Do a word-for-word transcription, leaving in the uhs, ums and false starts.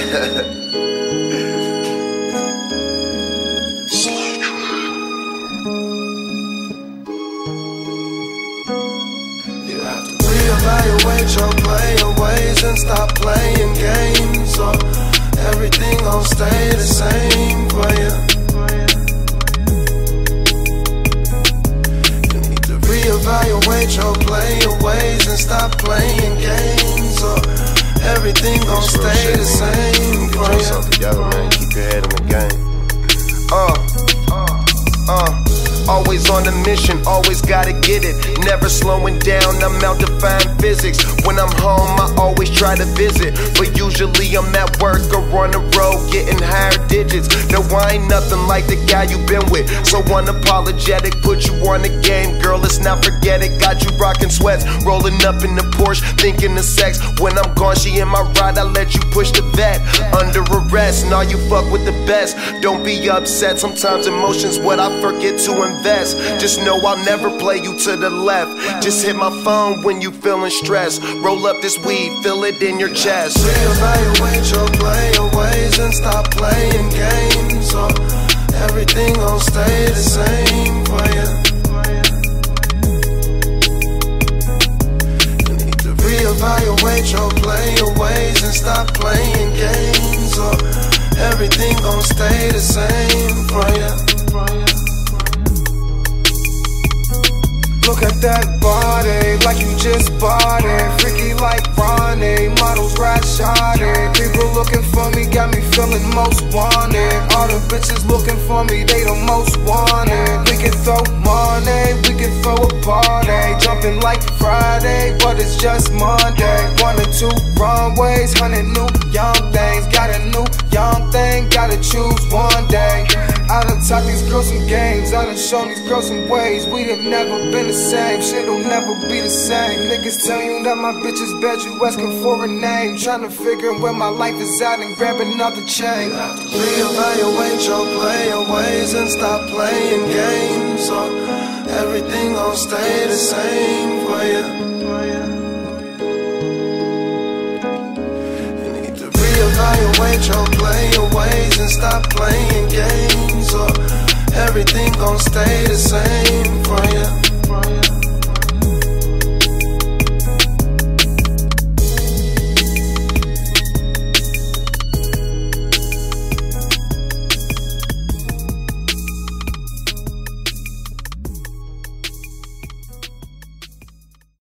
You have to reevaluate your player ways and stop playing games, or everything gon' stay the same for you. You need to reevaluate your player ways and stop playing games, or everything gon' stay the same for you. Get yourself together, man. Keep your head in the game. Uh, uh, uh. Always on a mission, always gotta get it. Never slowing down, I'm out defying physics. When I'm home, I always try to visit, but usually I'm at work or on the road getting higher digits. No, I ain't nothing like the guy you been with, so unapologetic, put you on the game. Girl, let's not forget it, got you rocking sweats, rolling up in the Porsche, thinking of sex. When I'm gone, she in my ride, I let you push the vet. Under arrest, now you fuck with the best. Don't be upset, sometimes emotions what I forget to invest. Just know I'll never play you to the left. Just hit my phone when you feeling stressed. Roll up this weed, feel it in your chest. Reevaluate your player ways and stop playing games, or everything gon' stay the same for you. You need to reevaluate your player ways and stop playing games, or everything gon' stay the same for you. Look at that body, like you just bought it. Freaky like Ronnie, models ride shotty. People looking for me, got me feeling most wanted. All the bitches looking for me, they the most wanted. We can throw money, we can throw a party. Jumping like Friday, but it's just Monday. One or two runways, hundred new young things. Got a new young thing, gotta choose one day. I done taught these girls some games, I done shown these girls some ways. We have never been the same, shit'll never be the same. Niggas tell you that my bitch is bad, you asking for a name. Tryna figure where my life is at and grab another chain. Reevaluate your player ways and stop playing games, or everything gon' stay the same for you. You need to reevaluate your player ways and stop playing games, or everything gon' stay the same for you.